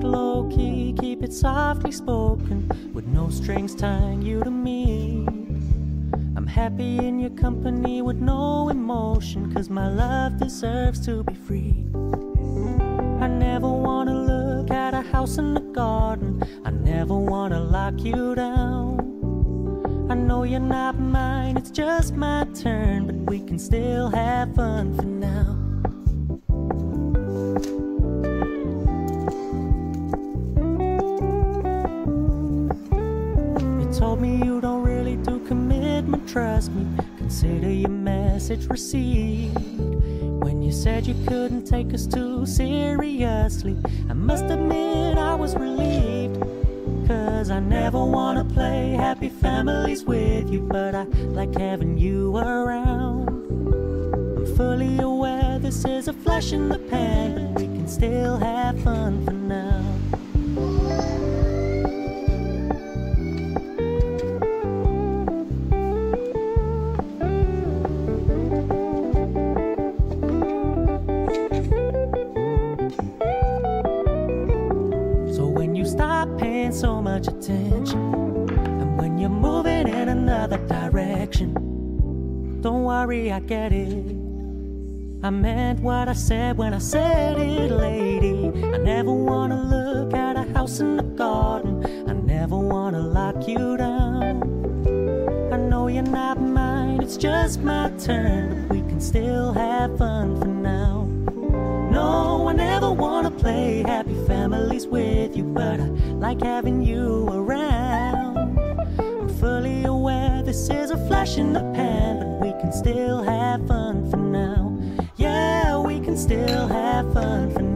low-key, keep it softly spoken, with no strings tying you to me. I'm happy in your company with no emotion, 'cause my love deserves to be free. I never wanna look at a house in the garden, I never wanna lock you down. I know you're not mine, it's just my turn, but we can still have fun for now. You told me you don't really do commitment, trust me, consider your message received. When you said you couldn't take us too seriously, I must admit I was relieved. 'Cause I never wanna play happy families with you, but I like having you around. I'm fully aware this is a flash in the pan, but we can still have fun for now. Stop paying so much attention, and when you're moving in another direction, don't worry, I get it. I meant what I said when I said it, lady. I never wanna look at a house in the garden, I never wanna lock you down. I know you're not mine, it's just my turn, but we can still have fun for now. No, I never wanna play happy families with you, but I like having you around. I'm fully aware this is a flash in the pan, but we can still have fun for now. Yeah, we can still have fun for now.